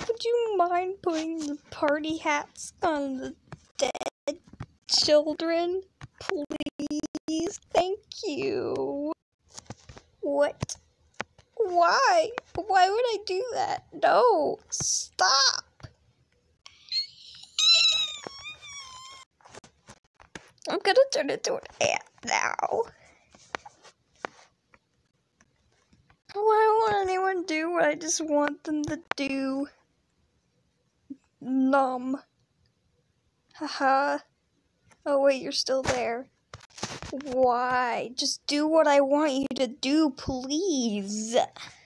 Would you mind putting the party hats on the dead children? Please? Thank you. What? Why? Why would I do that? No! Stop! I'm gonna turn into an ant now. Why won't anyone do what I just want them to do? Numb. Haha. Oh wait, you're still there. Why? Just do what I want you to do, please.